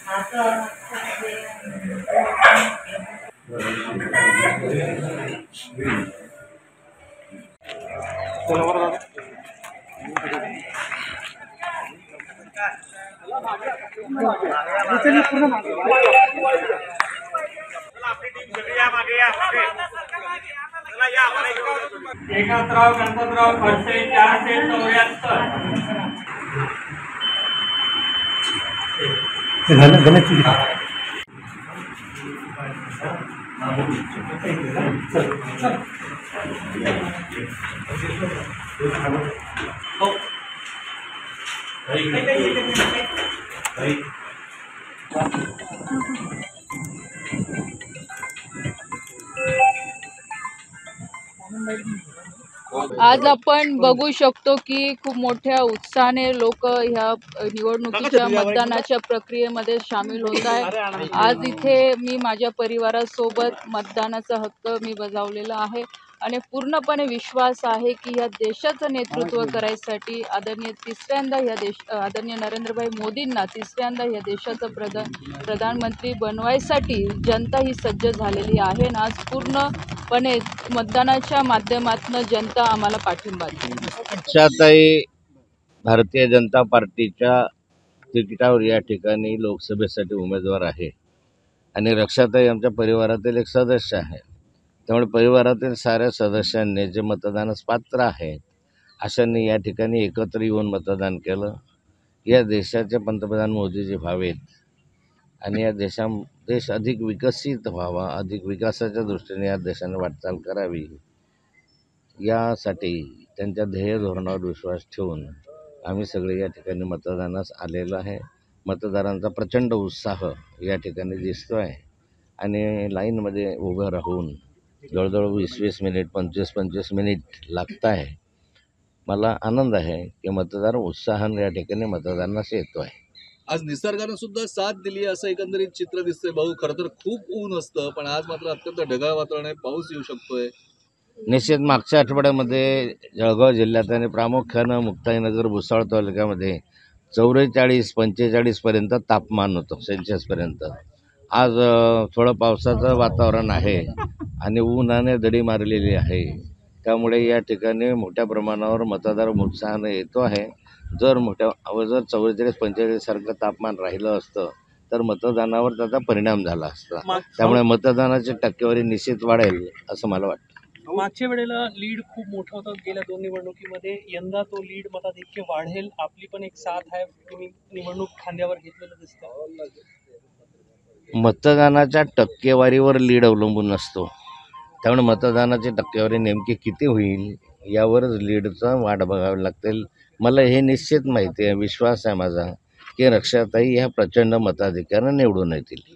एकनाथराव गणपतराव खडसे 474 आज आपण बघू शकतो की खूप मोठ्या उत्साहाने लोक ह्या निवडणुकीच्या मतदानाच्या प्रक्रियेमध्ये सामील होत आहे। आज इथे मी माझ्या परिवारासोबत मतदानाचा हक्क मी बजावलेला आहे आणि पूर्णपणे विश्वास आहे की या देशाचं नेतृत्व करायसाठी आदरणीय नरेंद्रभाई मोदींना तिसऱ्यांदा या देशाचं प्रधानमंत्री बनवायसाठी जनता ही सज्ज झालेली आहे आणि आज पूर्णपणे मतदानाच्या माध्यमातून जनता आम्हाला पाठिंबा देते। रक्षाताई भारतीय जनता पार्टीच्या तिकिटावर या ठिकाणी लोकसभेसाठी उमेदवार आहे आणि रक्षाताई आमच्या परिवारातील एक सदस्य आहे। त्यामुळे परिवारातील साऱ्या सदस्यांनी जे मतदानास पात्र आहेत अशांनी या ठिकाणी एकत्र येऊन मतदान केलं। या देशाचे पंतप्रधान मोदीजी व्हावेत आणि या देश अधिक विकसित व्हावा, अधिक विकासाच्या दृष्टीने या देशाने वाटचाल करावी, यासाठी त्यांच्या ध्येय धोरणावर विश्वास ठेवून आम्ही सगळे या ठिकाणी मतदानास आलेलो आहे। मतदारांचा प्रचंड उत्साह या ठिकाणी दिसतो आहे आणि लाईनमध्ये उभं राहून जवळजवळ 20-20 मिनिट 25-25 मिनिट लागत आहे। मला आनंद आहे की मतदार उत्साहाने या ठिकाणी मतदानास येतो आहे। आज निसर्गाने सुद्धा साथ दिली असं एकंदरीत चित्र दिसतंय भाऊ। खरं तर खूप ऊन असतं पण आज मात्र अत्यंत ढगाळ वातावरण आहे, पाऊस येऊ शकतोय। निश्चित मागच्या आठवड्यामध्ये जळगाव जिल्ह्यात आणि प्रामुख्यानं मुक्ताईनगर भुसावळ तालुक्यामध्ये 44-45 पर्यंत तापमान होतं सेल्सिअसपर्यंत। आज थोडं पावसाचं वातावरण आहे आणि उन्हाने दडी मारलेली आहे, त्यामुळे या ठिकाणी मोठ्या प्रमाणावर मतदार उत्साहाने येतो आहे। जर 44-45 सारखं तापमान राहिलं असतं तर मतदानावर त्याचा परिणाम झाला असता, त्यामुळे मतदानाची टक्केवारी निश्चित वाढेल असं मला वाटतं। मागच्या वेळेला लीड खूप मोठा होता गेल्या 2 निवडणुकीमध्ये, यंदा तो लीड मताधिक्य वाढेल, आपली पण एक साथ आहे, तुम्ही निवडणूक खांद्यावर घेतलेलं दिसतं। मतदानाच्या टक्केवारीवर लीड अवलंबून नसतो, त्यामुळे मतदानाची टक्केवारी नेमकी किती होईल यावरच लीडचा वाट बघावी लागतील। मला हे निश्चित माहिती आहे, विश्वास आहे माझा की रक्षाताई ह्या प्रचंड मताधिक्यानं निवडून येतील।